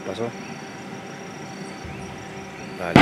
pasó. Dale.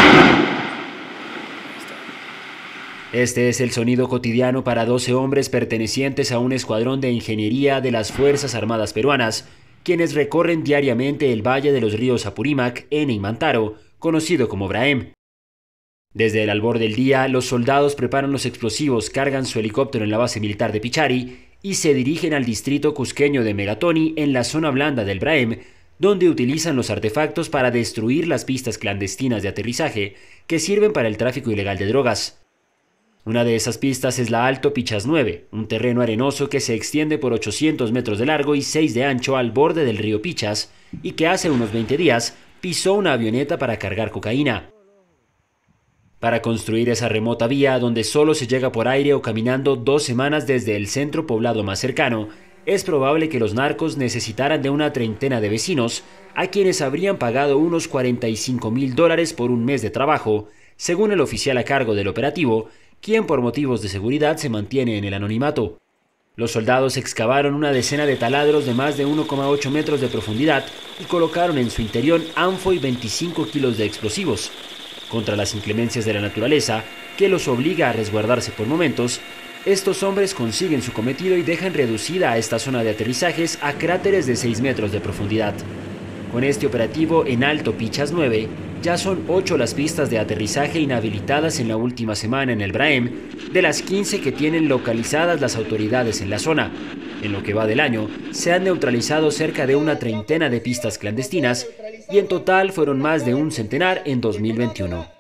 Este es el sonido cotidiano para 12 hombres pertenecientes a un escuadrón de ingeniería de las Fuerzas Armadas peruanas, quienes recorren diariamente el valle de los ríos Apurímac en Imantaro, conocido como Braem. Desde el albor del día, los soldados preparan los explosivos, cargan su helicóptero en la base militar de Pichari y se dirigen al distrito cusqueño de Megatoni, en la zona blanda del Braem, donde utilizan los artefactos para destruir las pistas clandestinas de aterrizaje que sirven para el tráfico ilegal de drogas. Una de esas pistas es la Alto Pichas 9, un terreno arenoso que se extiende por 800 metros de largo y 6 de ancho al borde del río Pichas y que hace unos 20 días pisó una avioneta para cargar cocaína. Para construir esa remota vía, donde solo se llega por aire o caminando 2 semanas desde el centro poblado más cercano, es probable que los narcos necesitaran de una treintena de vecinos, a quienes habrían pagado unos $45.000 por un mes de trabajo, según el oficial a cargo del operativo, quien por motivos de seguridad se mantiene en el anonimato. Los soldados excavaron una decena de taladros de más de 1,8 metros de profundidad y colocaron en su interior ANFO y 25 kilos de explosivos. Contra las inclemencias de la naturaleza, que los obliga a resguardarse por momentos, estos hombres consiguen su cometido y dejan reducida a esta zona de aterrizajes a cráteres de 6 metros de profundidad. Con este operativo en Alto Pichas 9, ya son 8 las pistas de aterrizaje inhabilitadas en la última semana en el Braem, de las 15 que tienen localizadas las autoridades en la zona. En lo que va del año, se han neutralizado cerca de una treintena de pistas clandestinas y en total fueron más de un centenar en 2021.